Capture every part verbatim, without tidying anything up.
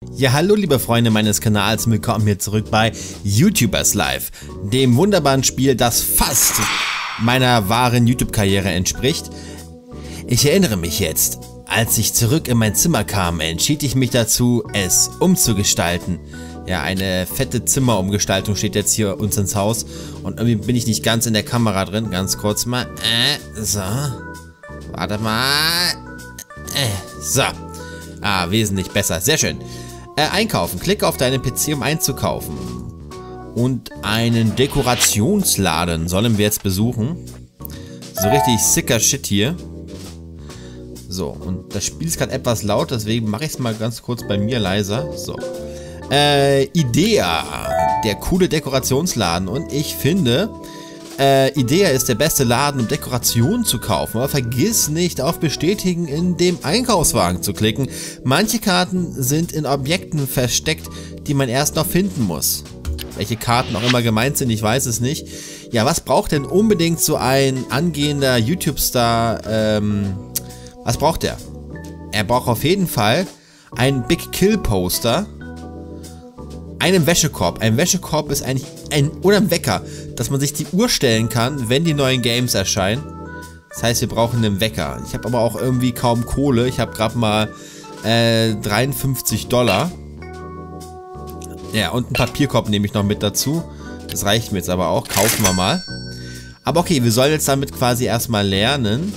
Ja, hallo liebe Freunde meines Kanals, willkommen hier zurück bei YouTubers Live, dem wunderbaren Spiel, das fast meiner wahren YouTube-Karriere entspricht. Ich erinnere mich jetzt, als ich zurück in mein Zimmer kam, entschied ich mich dazu, es umzugestalten. Ja, eine fette Zimmerumgestaltung steht jetzt hier uns ins Haus und irgendwie bin ich nicht ganz in der Kamera drin. Ganz kurz mal, äh, so, warte mal, äh, so, ah, wesentlich besser, sehr schön. Äh, einkaufen. Klicke auf deinen P C, um einzukaufen. Und einen Dekorationsladen sollen wir jetzt besuchen. So richtig sicker Shit hier. So, und das Spiel ist gerade etwas laut, deswegen mache ich es mal ganz kurz bei mir leiser. So. Äh, Idea. Der coole Dekorationsladen. Und ich finde, äh, Idea ist der beste Laden, um Dekorationen zu kaufen. Aber vergiss nicht, auf Bestätigen in dem Einkaufswagen zu klicken. Manche Karten sind in Objekten versteckt, die man erst noch finden muss. Welche Karten auch immer gemeint sind, ich weiß es nicht. Ja, was braucht denn unbedingt so ein angehender YouTube-Star? Ähm, was braucht er? Er braucht auf jeden Fall ein Big Kill Poster. Einen Wäschekorb. Ein Wäschekorb ist eigentlich ein, oder ein Wecker, dass man sich die Uhr stellen kann, wenn die neuen Games erscheinen. Das heißt, wir brauchen einen Wecker. Ich habe aber auch irgendwie kaum Kohle. Ich habe gerade mal äh, dreiundfünfzig Dollar. Ja, und einen Papierkorb nehme ich noch mit dazu. Das reicht mir jetzt aber auch. Kaufen wir mal. Aber okay, wir sollen jetzt damit quasi erstmal lernen,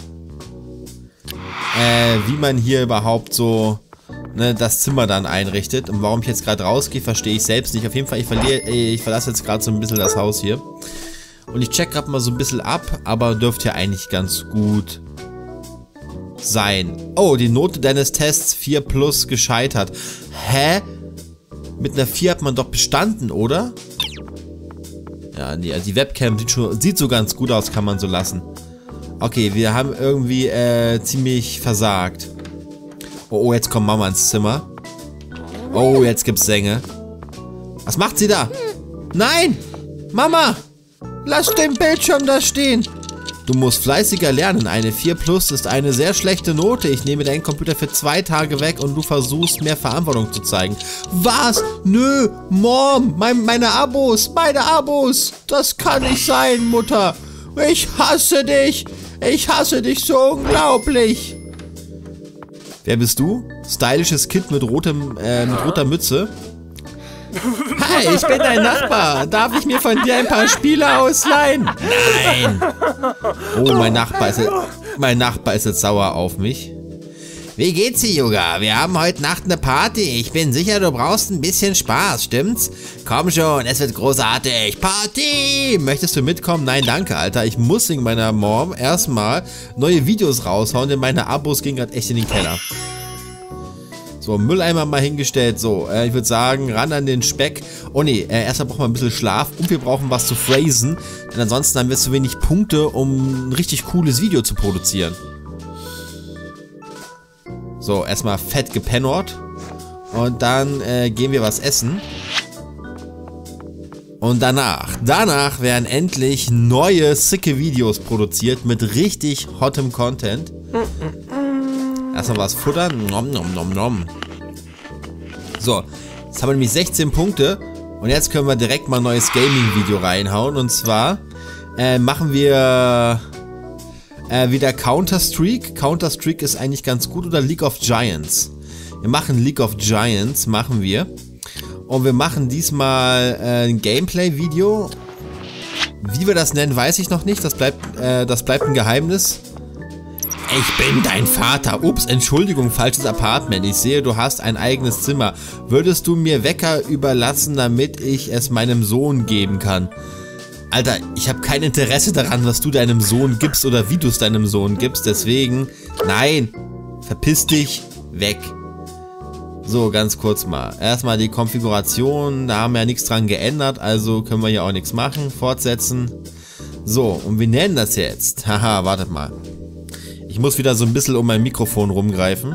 äh, wie man hier überhaupt so Ne, das Zimmer dann einrichtet. Und warum ich jetzt gerade rausgehe, verstehe ich selbst nicht. Auf jeden Fall, ich, verliere, ich verlasse jetzt gerade so ein bisschen das Haus hier. Und ich check gerade mal so ein bisschen ab, aber dürfte ja eigentlich ganz gut sein. Oh, die Note deines Tests vier plus gescheitert. Hä? Mit einer vier hat man doch bestanden, oder? Ja, nee, also die Webcam sieht, schon, sieht so ganz gut aus, kann man so lassen. Okay, wir haben irgendwie äh, ziemlich versagt. Oh, oh, jetzt kommt Mama ins Zimmer. Oh, jetzt gibt's Sänge. Was macht sie da? Nein! Mama! Lass den Bildschirm da stehen! Du musst fleißiger lernen. Eine vier plus ist eine sehr schlechte Note. Ich nehme deinen Computer für zwei Tage weg und du versuchst, mehr Verantwortung zu zeigen. Was? Nö! Mom! Mein, meine Abos! Meine Abos! Das kann nicht sein, Mutter! Ich hasse dich! Ich hasse dich so unglaublich! Wer bist du? Stylisches Kind mit, rotem, äh, mit roter Mütze. Hi, ich bin dein Nachbar. Darf ich mir von dir ein paar Spiele ausleihen? Nein. Oh, mein Nachbar ist, mein Nachbar ist jetzt sauer auf mich. Wie geht's dir, Yoga? Wir haben heute Nacht eine Party. Ich bin sicher, du brauchst ein bisschen Spaß, stimmt's? Komm schon, es wird großartig. Party! Möchtest du mitkommen? Nein, danke, Alter. Ich muss wegen meiner Mom erstmal neue Videos raushauen, denn meine Abos gingen gerade echt in den Keller. So, Mülleimer mal hingestellt. So, äh, ich würde sagen, ran an den Speck. Oh ne, äh, erstmal brauchen wir ein bisschen Schlaf und wir brauchen was zu phrasen. Denn ansonsten haben wir zu wenig Punkte, um ein richtig cooles Video zu produzieren. So, erstmal fett gepennort. Und dann äh, gehen wir was essen. Und danach, danach werden endlich neue, sicke Videos produziert mit richtig hottem Content. Erstmal was futtern. Nom, nom, nom, nom. So, jetzt haben wir nämlich sechzehn Punkte. Und jetzt können wir direkt mal ein neues Gaming-Video reinhauen. Und zwar äh, machen wir Äh, wieder Counter-Strike. Counter-Strike ist eigentlich ganz gut. Oder League of Giants. Wir machen League of Giants, machen wir. Und wir machen diesmal äh, ein Gameplay-Video. Wie wir das nennen, weiß ich noch nicht. Das bleibt, äh, das bleibt ein Geheimnis. Ich bin dein Vater. Ups, Entschuldigung, falsches Apartment. Ich sehe, du hast ein eigenes Zimmer. Würdest du mir Wecker überlassen, damit ich es meinem Sohn geben kann? Alter, ich habe kein Interesse daran, was du deinem Sohn gibst oder wie du es deinem Sohn gibst. Deswegen, nein, verpiss dich, weg. So, ganz kurz mal. Erstmal die Konfiguration, da haben wir ja nichts dran geändert, also können wir hier auch nichts machen. Fortsetzen. So, und wir nennen das jetzt. Haha, wartet mal. Ich muss wieder so ein bisschen um mein Mikrofon rumgreifen.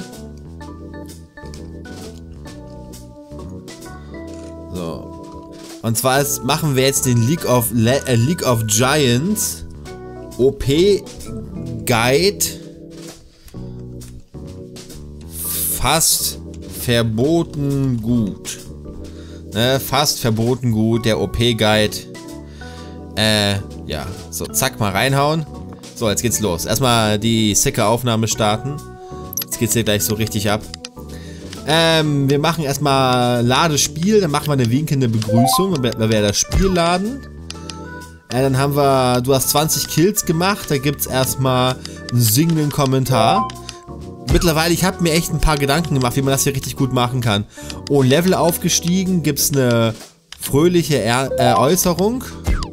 So. Und zwar ist, machen wir jetzt den League of, Le äh, League of Giants O P Guide fast verboten gut. Ne, fast verboten gut, der O P-Guide. Äh, ja. So, zack, mal reinhauen. So, jetzt geht's los. Erstmal die sicke Aufnahme starten. Jetzt geht's hier gleich so richtig ab. Ähm, wir machen erstmal Ladespiel, dann machen wir eine winkende Begrüßung, wenn wir das Spiel laden. Äh, dann haben wir, du hast zwanzig Kills gemacht, da gibt's erstmal einen singenden Kommentar. Mittlerweile, ich habe mir echt ein paar Gedanken gemacht, wie man das hier richtig gut machen kann. Oh, Level aufgestiegen, gibt's eine fröhliche er äh, Äußerung.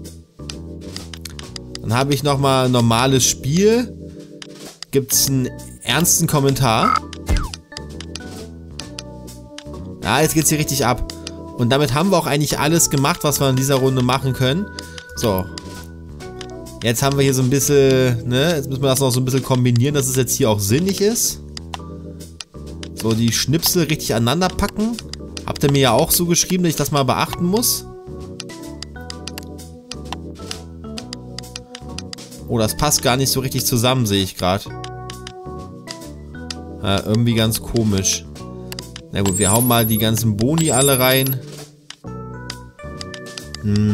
Dann habe ich nochmal normales Spiel. Gibt's einen ernsten Kommentar. Ja, jetzt geht's hier richtig ab. Und damit haben wir auch eigentlich alles gemacht, was wir in dieser Runde machen können. So. Jetzt haben wir hier so ein bisschen, ne, jetzt müssen wir das noch so ein bisschen kombinieren, dass es jetzt hier auch sinnig ist. So, die Schnipsel richtig aneinander packen. Habt ihr mir ja auch so geschrieben, dass ich das mal beachten muss. Oh, das passt gar nicht so richtig zusammen, sehe ich gerade. Ja, irgendwie ganz komisch. Na gut, wir hauen mal die ganzen Boni alle rein. Hm.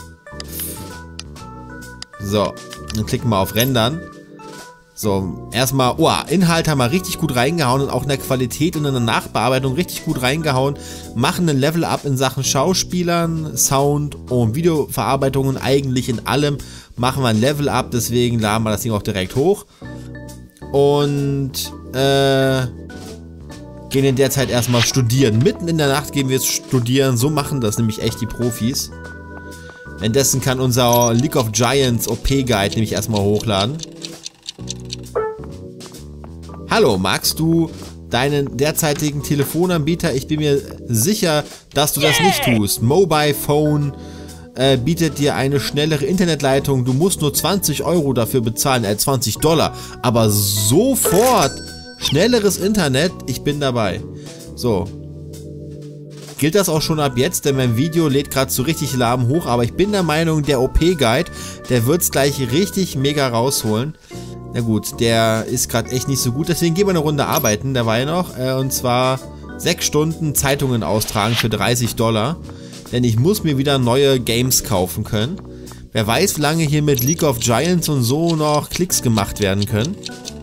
So, dann klicken wir auf Rendern. So, erstmal, oh, Inhalt haben wir richtig gut reingehauen und auch in der Qualität und in der Nachbearbeitung richtig gut reingehauen. Machen ein Level-Up in Sachen Schauspielern, Sound und Videoverarbeitungen, eigentlich in allem machen wir ein Level-Up, deswegen laden wir das Ding auch direkt hoch. Und, äh... gehen in der Zeit erstmal studieren. Mitten in der Nacht gehen wir jetzt studieren. So machen das nämlich echt die Profis. Währenddessen kann unser League of Giants O P-Guide nämlich erstmal hochladen. Hallo, magst du deinen derzeitigen Telefonanbieter? Ich bin mir sicher, dass du das nicht tust. Mobile Phone äh, bietet dir eine schnellere Internetleitung. Du musst nur zwanzig Euro dafür bezahlen, äh, zwanzig Dollar. Aber sofort schnelleres Internet, ich bin dabei. So. Gilt das auch schon ab jetzt, denn mein Video lädt gerade so richtig lahm hoch, aber ich bin der Meinung, der O P-Guide, der wird es gleich richtig mega rausholen. Na gut, der ist gerade echt nicht so gut, deswegen gehen wir eine Runde arbeiten, dabei noch, äh, und zwar sechs Stunden Zeitungen austragen für dreißig Dollar, denn ich muss mir wieder neue Games kaufen können. Wer weiß, wie lange hier mit League of Giants und so noch Klicks gemacht werden können.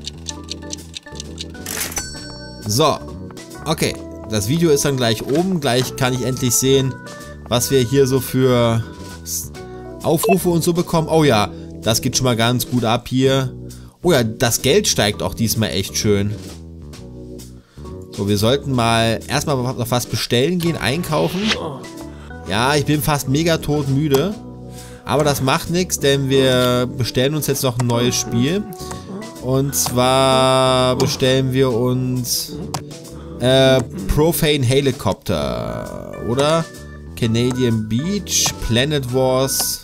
So, okay, das Video ist dann gleich oben, gleich kann ich endlich sehen, was wir hier so für Aufrufe und so bekommen. Oh ja, das geht schon mal ganz gut ab hier. Oh ja, das Geld steigt auch diesmal echt schön. So, wir sollten mal erstmal noch was bestellen gehen, einkaufen. Ja, ich bin fast mega todmüde, aber das macht nichts, denn wir bestellen uns jetzt noch ein neues Spiel. Und zwar bestellen wir uns äh, Profane Helicopter, oder? Canadian Beach, Planet Wars.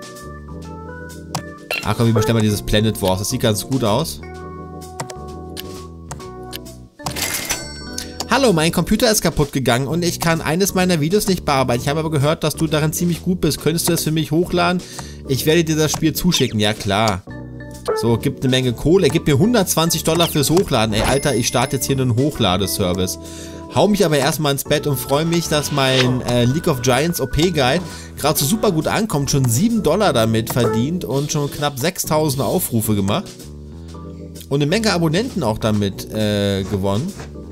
Ach komm, wir bestellen mal dieses Planet Wars, das sieht ganz gut aus. Hallo, mein Computer ist kaputt gegangen und ich kann eines meiner Videos nicht bearbeiten. Ich habe aber gehört, dass du darin ziemlich gut bist. Könntest du das für mich hochladen? Ich werde dir das Spiel zuschicken. Ja, klar. So, gibt eine Menge Kohle. Er gibt mir hundertzwanzig Dollar fürs Hochladen. Ey, Alter, ich starte jetzt hier einen Hochladeservice. Hau mich aber erstmal ins Bett und freue mich, dass mein äh, League of Giants O P-Guide gerade so super gut ankommt. Schon sieben Dollar damit verdient und schon knapp sechstausend Aufrufe gemacht. Und eine Menge Abonnenten auch damit äh, gewonnen.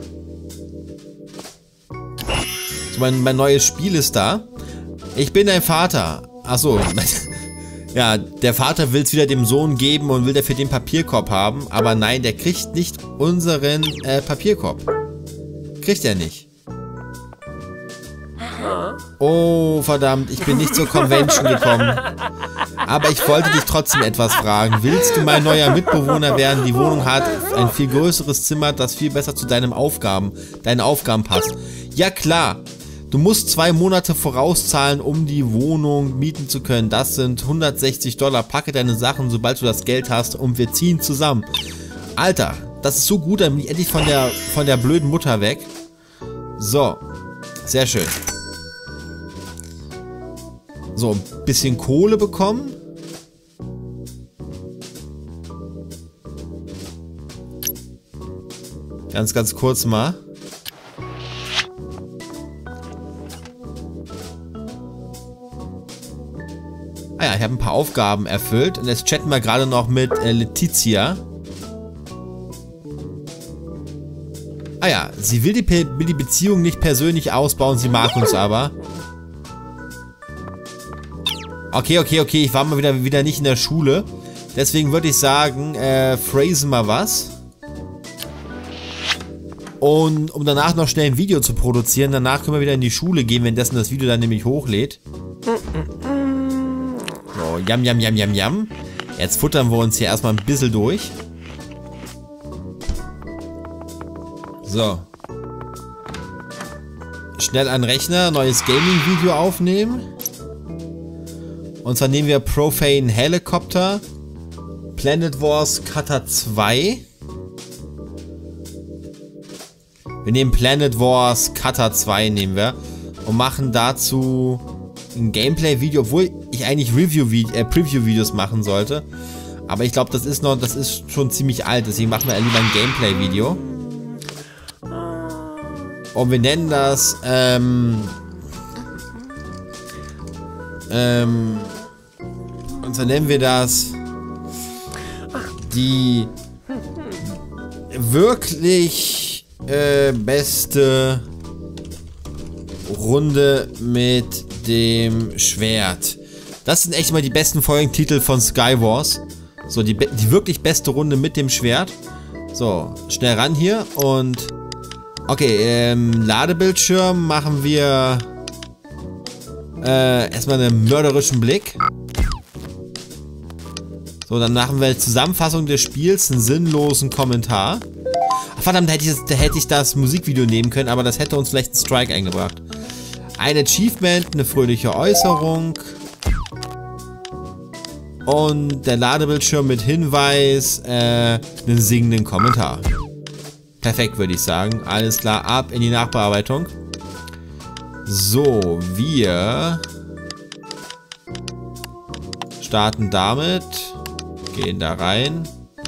So, mein, mein neues Spiel ist da. Ich bin dein Vater. Achso. Ja, der Vater will es wieder dem Sohn geben und will dafür den Papierkorb haben. Aber nein, der kriegt nicht unseren äh, Papierkorb. Kriegt er nicht. Oh, verdammt, ich bin nicht zur Convention gekommen. Aber ich wollte dich trotzdem etwas fragen. Willst du mein neuer Mitbewohner werden? Die Wohnung hat ein viel größeres Zimmer, das viel besser zu deinen Aufgaben, deinen Aufgaben passt. Ja, klar. Du musst zwei Monate vorauszahlen, um die Wohnung mieten zu können. Das sind hundertsechzig Dollar. Packe deine Sachen, sobald du das Geld hast, und wir ziehen zusammen. Alter, das ist so gut, dann bin ich endlich von der, von der blöden Mutter weg. So, sehr schön. So, ein bisschen Kohle bekommen. Ganz, ganz kurz mal. Ah ja, ich habe ein paar Aufgaben erfüllt. Und jetzt chatten wir gerade noch mit äh, Letizia. Ah ja, sie will die, will die Beziehung nicht persönlich ausbauen, sie mag uns aber. Okay, okay, okay, ich war mal wieder, wieder nicht in der Schule. Deswegen würde ich sagen, äh, phrasen mal was. Und um danach noch schnell ein Video zu produzieren, danach können wir wieder in die Schule gehen, wenn dessen das Video dann nämlich hochlädt. So, jam, jam, jam, jam, jam. Jetzt futtern wir uns hier erstmal ein bisschen durch. So. Schnell an den Rechner, neues Gaming-Video aufnehmen. Und zwar nehmen wir Profane Helicopter, Planet Wars Cutter zwei. Wir nehmen Planet Wars Cutter zwei nehmen wir und machen dazu ein Gameplay-Video, obwohl ich eigentlich Review-Video, äh, Preview-Videos machen sollte. Aber ich glaube, das ist noch, das ist schon ziemlich alt, deswegen machen wir lieber ein Gameplay-Video. Und wir nennen das, ähm, ähm, und zwar nennen wir das die wirklich äh, beste Runde mit dem Schwert. Das sind echt mal die besten Folgentitel von Skywars. So, die, die wirklich beste Runde mit dem Schwert. So, schnell ran hier und okay, ähm, Ladebildschirm machen wir äh, erstmal einen mörderischen Blick. So, dann machen wir Zusammenfassung des Spiels, einen sinnlosen Kommentar. Ach, verdammt, da hätte, ich das, da hätte ich das Musikvideo nehmen können, aber das hätte uns vielleicht einen Strike eingebracht. Ein Achievement, eine fröhliche Äußerung. Und der Ladebildschirm mit Hinweis, äh, einen singenden Kommentar. Perfekt, würde ich sagen. Alles klar, ab in die Nachbearbeitung. So, wir starten damit. Gehen da rein.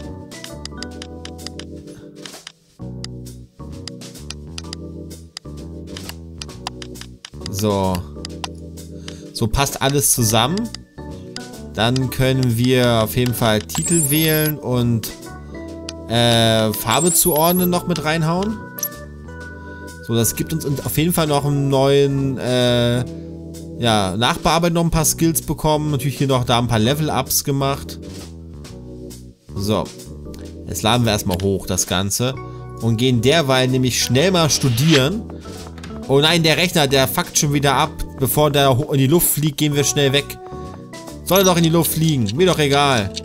So. So passt alles zusammen. Dann können wir auf jeden Fall Titel wählen und äh, Farbe zuordnen noch mit reinhauen. So, das gibt uns auf jeden Fall noch einen neuen äh, ja, Nachbearbeitung, noch ein paar Skills bekommen. Natürlich hier noch da ein paar Level-Ups gemacht. So. Jetzt laden wir erstmal hoch das Ganze. Und gehen derweil nämlich schnell mal studieren. Oh nein, der Rechner, der fuckt schon wieder ab. Bevor der in die Luft fliegt, gehen wir schnell weg. Soll er doch in die Luft fliegen. Mir doch egal.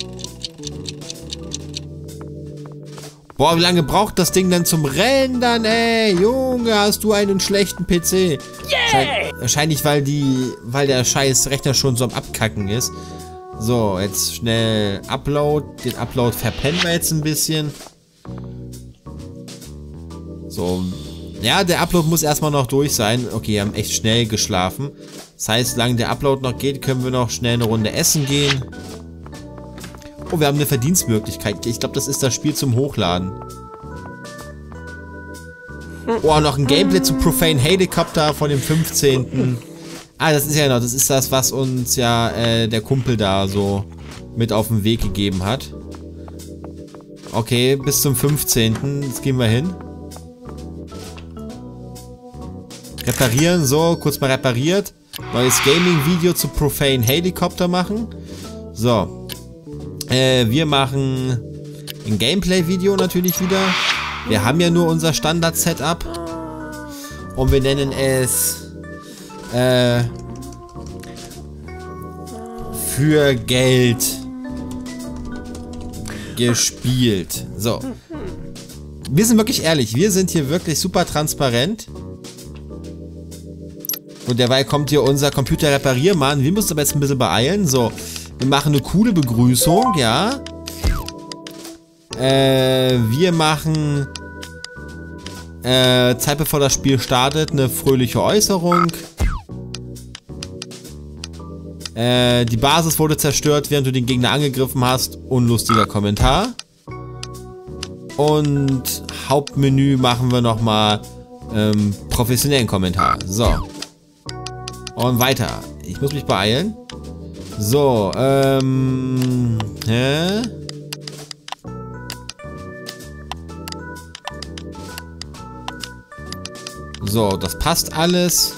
Boah, wie lange braucht das Ding denn zum Rendern, ey? Junge, hast du einen schlechten P C? Yeah! Wahrscheinlich, weil die, weil der scheiß Rechner schon so am Abkacken ist. So, jetzt schnell Upload. Den Upload verpennen wir jetzt ein bisschen. So. Ja, der Upload muss erstmal noch durch sein. Okay, wir haben echt schnell geschlafen. Das heißt, solange der Upload noch geht, können wir noch schnell eine Runde essen gehen. Oh, wir haben eine Verdienstmöglichkeit. Ich glaube, das ist das Spiel zum Hochladen. Oh, noch ein Gameplay zu Profane Helicopter von dem fünfzehnten Ah, das ist ja noch, das ist das, was uns ja äh, der Kumpel da so mit auf den Weg gegeben hat. Okay, bis zum fünfzehnten Jetzt gehen wir hin. Reparieren, so, kurz mal repariert. Neues Gaming-Video zu Profane Helicopter machen. So. Äh, wir machen ein Gameplay-Video natürlich wieder. Wir haben ja nur unser Standard-Setup. Und wir nennen es äh, für Geld gespielt. So. Wir sind wirklich ehrlich. Wir sind hier wirklich super transparent. Und derweil kommt hier unser Computer-Repariermann. Wir müssen aber jetzt ein bisschen beeilen. So, wir machen eine coole Begrüßung, ja. Äh, wir machen äh, Zeit bevor das Spiel startet, eine fröhliche Äußerung. Äh, die Basis wurde zerstört, während du den Gegner angegriffen hast. Unlustiger Kommentar. Und Hauptmenü machen wir nochmal ähm, professionellen Kommentar. So. Und weiter. Ich muss mich beeilen. So, ähm... Hä? So, das passt alles.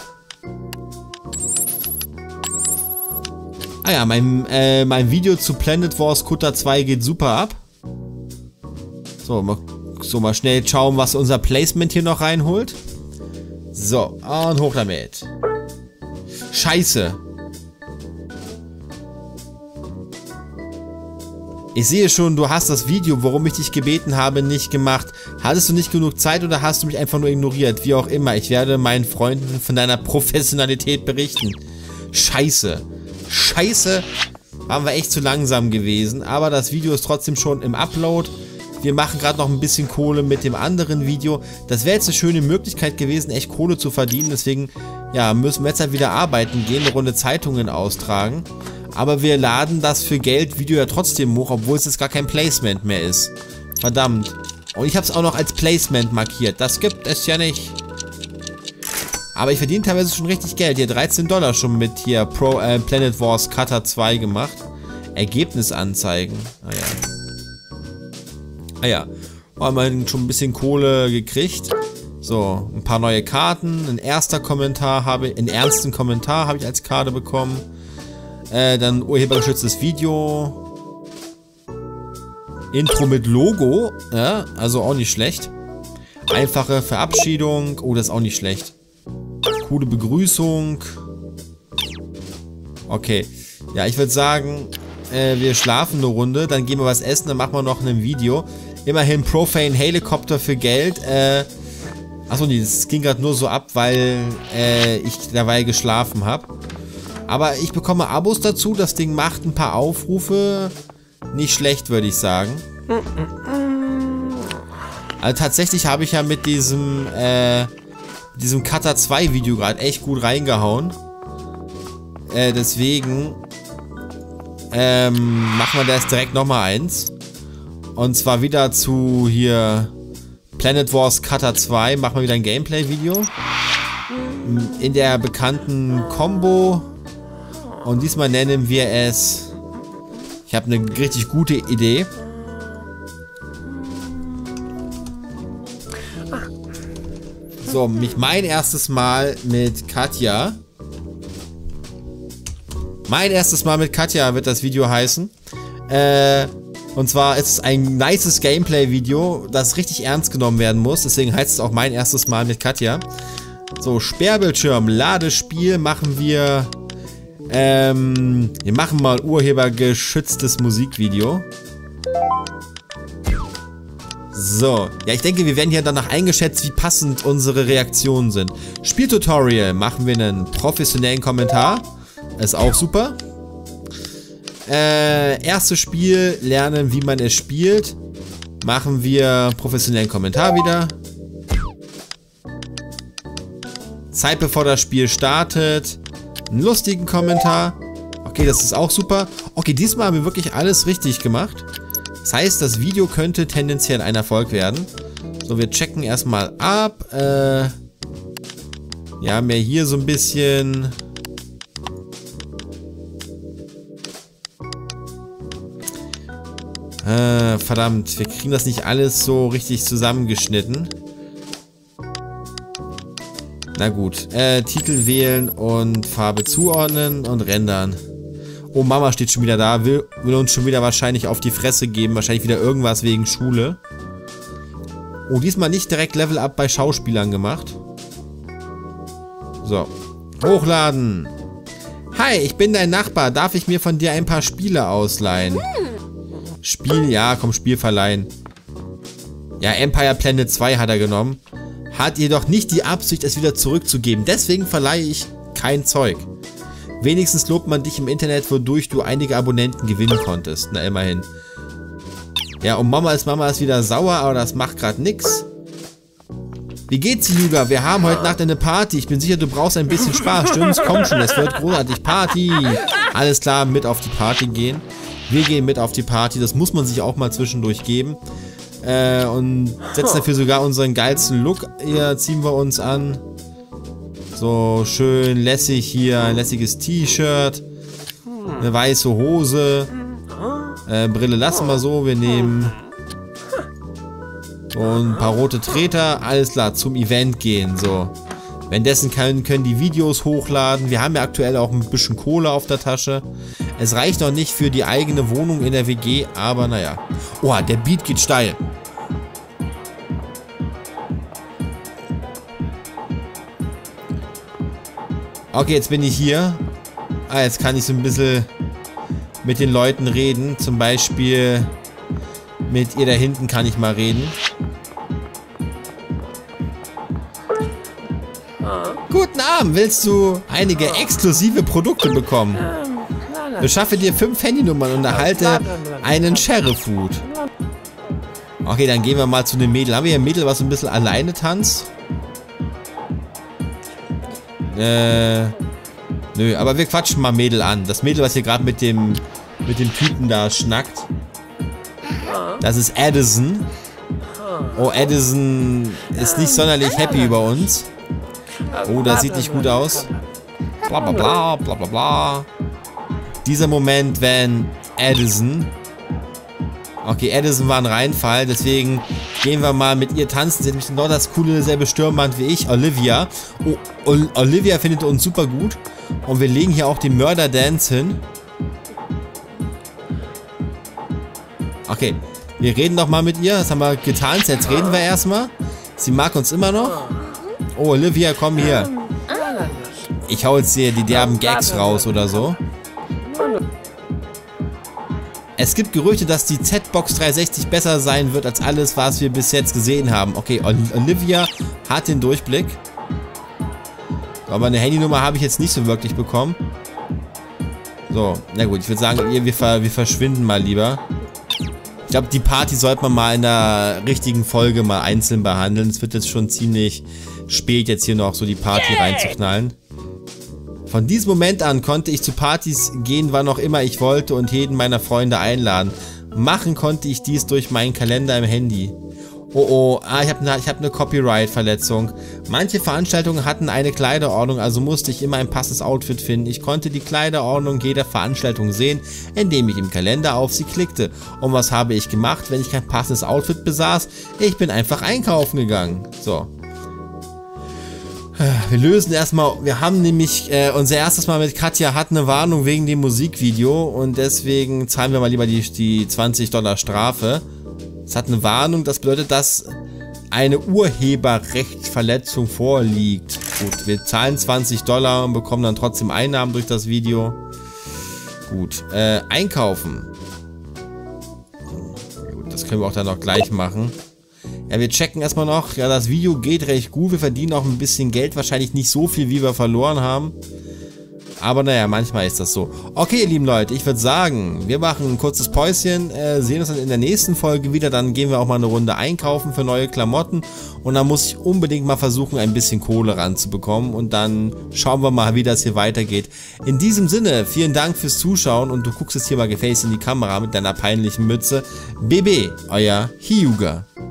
Ah ja, mein, äh, mein Video zu Planet Wars Kutter zwei geht super ab. So mal, so, mal schnell schauen, was unser Placement hier noch reinholt. So, und hoch damit. Scheiße. Ich sehe schon, du hast das Video, worum ich dich gebeten habe, nicht gemacht. Hattest du nicht genug Zeit oder hast du mich einfach nur ignoriert? Wie auch immer, ich werde meinen Freunden von deiner Professionalität berichten. Scheiße. Scheiße. Waren wir echt zu langsam gewesen. Aber das Video ist trotzdem schon im Upload. Wir machen gerade noch ein bisschen Kohle mit dem anderen Video. Das wäre jetzt eine schöne Möglichkeit gewesen, echt Kohle zu verdienen. Deswegen, ja, müssen wir jetzt halt wieder arbeiten gehen, eine Runde Zeitungen austragen. Aber wir laden das für Geld Video ja trotzdem hoch, obwohl es jetzt gar kein Placement mehr ist. Verdammt. Und ich habe es auch noch als Placement markiert. Das gibt es ja nicht. Aber ich verdiene teilweise schon richtig Geld. Hier dreizehn Dollar schon mit hier Pro äh, Planet Wars Cutter zwei gemacht. Ergebnisanzeigen. Ah ja. Ah ja. Haben wir schon ein bisschen Kohle gekriegt. So, ein paar neue Karten. Ein erster Kommentar habe ich, einen ernsten Kommentar habe ich als Karte bekommen. Äh, dann urhebergeschütztes Video. Intro mit Logo. Ja, also auch nicht schlecht. Einfache Verabschiedung. Oh, das ist auch nicht schlecht. Coole Begrüßung. Okay. Ja, ich würde sagen, äh, wir schlafen eine Runde. Dann gehen wir was essen. Dann machen wir noch ein Video. Immerhin Profane Helikopter für Geld. Äh, achso, nee, das ging gerade nur so ab, weil äh, ich dabei geschlafen habe. Aber ich bekomme Abos dazu. Das Ding macht ein paar Aufrufe. Nicht schlecht, würde ich sagen. Also tatsächlich habe ich ja mit diesem äh, diesem Cutter zwei Video gerade echt gut reingehauen. Äh, deswegen ähm, machen wir das direkt nochmal eins. Und zwar wieder zu hier Planet Wars Cutter zwei. Machen wir wieder ein Gameplay-Video. In der bekannten Combo. Und diesmal nennen wir es... Ich habe eine richtig gute Idee. So, mich mein erstes Mal mit Katja. Mein erstes Mal mit Katja wird das Video heißen. Äh, und zwar ist es ein nices Gameplay-Video, das richtig ernst genommen werden muss. Deswegen heißt es auch mein erstes Mal mit Katja. So, Sperrbildschirm, Ladespiel machen wir... Ähm, wir machen mal urhebergeschütztes Musikvideo. So, ja, ich denke, wir werden hier danach eingeschätzt, wie passend unsere Reaktionen sind. Spieltutorial, machen wir einen professionellen Kommentar. Ist auch super. Äh, erstes Spiel, lernen, wie man es spielt. Machen wir professionellen Kommentar wieder. Zeit, bevor das Spiel startet. Einen lustigen Kommentar. Okay, das ist auch super. Okay, diesmal haben wir wirklich alles richtig gemacht. Das heißt, das Video könnte tendenziell ein Erfolg werden. So, wir checken erstmal ab. Äh, wir haben ja hier so ein bisschen... Äh, verdammt, wir kriegen das nicht alles so richtig zusammengeschnitten. Na gut, äh, Titel wählen und Farbe zuordnen und rendern. Oh, Mama steht schon wieder da, will, will uns schon wieder wahrscheinlich auf die Fresse geben. Wahrscheinlich wieder irgendwas wegen Schule. Oh, diesmal nicht direkt Level Up bei Schauspielern gemacht. So, hochladen. Hi, ich bin dein Nachbar. Darf ich mir von dir ein paar Spiele ausleihen? Spiel, ja, komm, Spiel verleihen. Ja, Empire Planet zwei hat er genommen. Hat jedoch nicht die Absicht, es wieder zurückzugeben. Deswegen verleihe ich kein Zeug. Wenigstens lobt man dich im Internet, wodurch du einige Abonnenten gewinnen konntest. Na, immerhin. Ja, und Mama ist Mama ist wieder sauer, aber das macht gerade nix. Wie geht's, Julia? Wir haben heute Nacht eine Party. Ich bin sicher, du brauchst ein bisschen Spaß. Stimmt's? Komm schon, es wird großartig. Party! Alles klar, mit auf die Party gehen. Wir gehen mit auf die Party. Das muss man sich auch mal zwischendurch geben. Äh, und setzen dafür sogar unseren geilsten Look. Hier ziehen wir uns an. So schön lässig hier, ein lässiges T-Shirt. Eine weiße Hose. Äh, Brille lassen wir so. Wir nehmen so ein paar rote Treter. Alles klar, zum Event gehen. So. Währenddessen können, können die Videos hochladen. Wir haben ja aktuell auch ein bisschen Kohle auf der Tasche. Es reicht noch nicht für die eigene Wohnung in der W G, aber naja. Oh, der Beat geht steil. Okay, jetzt bin ich hier. Ah, jetzt kann ich so ein bisschen mit den Leuten reden. Zum Beispiel mit ihr da hinten kann ich mal reden. Guten Abend, willst du einige exklusive Produkte bekommen? Beschaffe dir fünf Handynummern und erhalte einen Sheriff-Hut. Okay, dann gehen wir mal zu dem Mädel. Haben wir hier ein Mädel, was so ein bisschen alleine tanzt? Äh, nö, aber wir quatschen mal Mädel an. Das Mädel, was hier gerade mit dem, mit dem Typen da schnackt. Das ist Addison. Oh, Addison ist nicht sonderlich happy über uns. Oh, das sieht nicht gut aus. Bla bla bla, bla bla bla. Dieser Moment, wenn Addison... Okay, Addison war ein Reinfall, deswegen gehen wir mal mit ihr tanzen. Sie hat nämlich genau das coole, selbe Stirnband wie ich, Olivia. Oh, Ol Olivia findet uns super gut. Und wir legen hier auch den Mörder-Dance hin. Okay, wir reden doch mal mit ihr. Das haben wir getan. Jetzt reden wir erstmal. Sie mag uns immer noch. Oh, Olivia, komm hier. Ich hau jetzt hier die derben Gags raus oder so. Es gibt Gerüchte, dass die Z-Box dreihundertsechzig besser sein wird als alles, was wir bis jetzt gesehen haben. Okay, Olivia hat den Durchblick. Aber eine Handynummer habe ich jetzt nicht so wirklich bekommen. So, na gut, ich würde sagen, wir, wir, wir verschwinden mal lieber. Ich glaube, die Party sollte man mal in der richtigen Folge mal einzeln behandeln. Es wird jetzt schon ziemlich spät, jetzt hier noch so die Party reinzuknallen. Von diesem Moment an konnte ich zu Partys gehen, wann auch immer ich wollte und jeden meiner Freunde einladen. Machen konnte ich dies durch meinen Kalender im Handy. Oh oh, ah, ich habe eine hab ne Copyright-Verletzung. Manche Veranstaltungen hatten eine Kleiderordnung, also musste ich immer ein passendes Outfit finden. Ich konnte die Kleiderordnung jeder Veranstaltung sehen, indem ich im Kalender auf sie klickte. Und was habe ich gemacht, wenn ich kein passendes Outfit besaß? Ich bin einfach einkaufen gegangen. So. Wir lösen erstmal, wir haben nämlich, äh, unser erstes Mal mit Katja hat eine Warnung wegen dem Musikvideo und deswegen zahlen wir mal lieber die, die zwanzig Dollar Strafe. Es hat eine Warnung, das bedeutet, dass eine Urheberrechtsverletzung vorliegt. Gut, wir zahlen zwanzig Dollar und bekommen dann trotzdem Einnahmen durch das Video. Gut, äh, einkaufen. Gut, das können wir auch dann noch gleich machen. Ja, wir checken erstmal noch. Ja, das Video geht recht gut. Wir verdienen auch ein bisschen Geld. Wahrscheinlich nicht so viel, wie wir verloren haben. Aber naja, manchmal ist das so. Okay, ihr lieben Leute, ich würde sagen, wir machen ein kurzes Päuschen. Äh, sehen uns dann in der nächsten Folge wieder. Dann gehen wir auch mal eine Runde einkaufen für neue Klamotten. Und dann muss ich unbedingt mal versuchen, ein bisschen Kohle ranzubekommen. Und dann schauen wir mal, wie das hier weitergeht. In diesem Sinne, vielen Dank fürs Zuschauen. Und du guckst jetzt hier mal gefälligst in die Kamera mit deiner peinlichen Mütze. B B, euer Hyuga.